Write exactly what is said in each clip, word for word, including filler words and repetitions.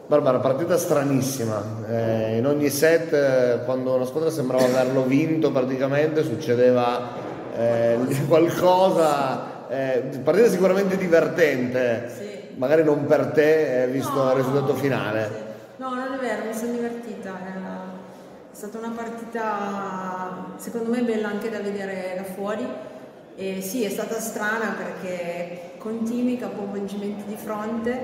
Barbara, partita stranissima, eh, in ogni set eh, quando una squadra sembrava averlo vinto praticamente succedeva eh, qualcosa, eh, partita sicuramente divertente, Sì. magari non per te eh, visto No, il risultato no, finale. sì. No, non è vero, mi sono divertita. È stata una partita secondo me bella anche da vedere da fuori. E sì, è stata strana perché continui capovolgimenti di fronte,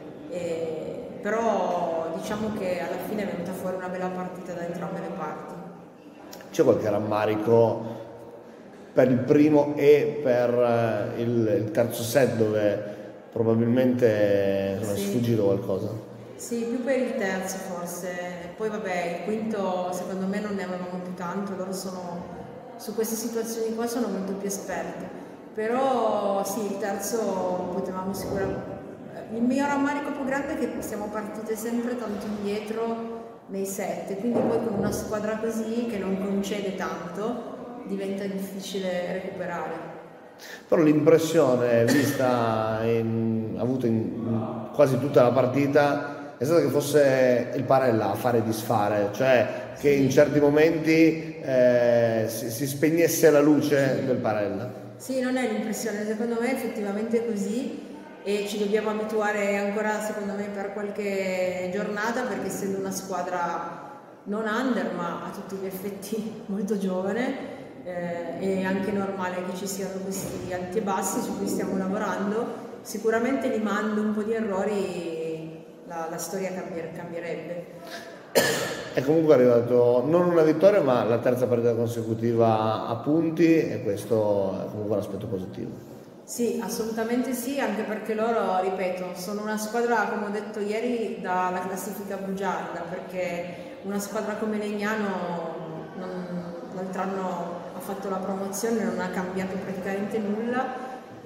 e- però diciamo che alla fine è venuta fuori una bella partita da entrambe le parti. C'è qualche rammarico per il primo e per eh, il, il terzo set dove probabilmente insomma, è Sì. sfuggito qualcosa? Sì, più per il terzo forse, poi vabbè il quinto secondo me non ne avevamo più tanto, loro sono, su queste situazioni qua sono molto più esperti, però sì, il terzo potevamo sicuramente, il mio rammarico più grande è che siamo partite sempre tanto indietro nei set, quindi poi con una squadra così che non concede tanto diventa difficile recuperare. Però l'impressione vista in, avuto in, in quasi tutta la partita è stata che fosse il Parella a fare e disfare, cioè che in certi momenti eh, si, si spegnesse la luce Sì. del Parella. Sì, non è l'impressione, secondo me effettivamente è così e ci dobbiamo abituare ancora secondo me per qualche giornata perché essendo una squadra non under ma a tutti gli effetti molto giovane eh, è anche normale che ci siano questi alti e bassi su cui stiamo lavorando, sicuramente limando un po' di errori la, la storia cambier- cambierebbe. È comunque arrivato non una vittoria ma la terza partita consecutiva a punti e questo è comunque un aspetto positivo. Sì, assolutamente sì, anche perché loro, ripeto, sono una squadra, come ho detto ieri, dalla classifica bugiarda, perché una squadra come Legnano l'altro anno ha fatto la promozione, non ha cambiato praticamente nulla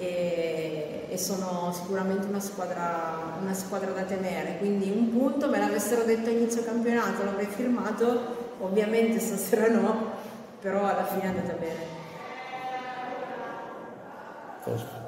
e, e sono sicuramente una squadra, una squadra da temere, quindi un punto me l'avessero detto a inizio campionato, l'avrei firmato, ovviamente stasera no, però alla fine è andata bene. Posto.